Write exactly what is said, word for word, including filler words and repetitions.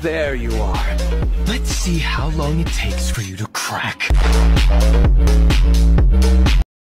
There you are. Let's see how long it takes for you to crack.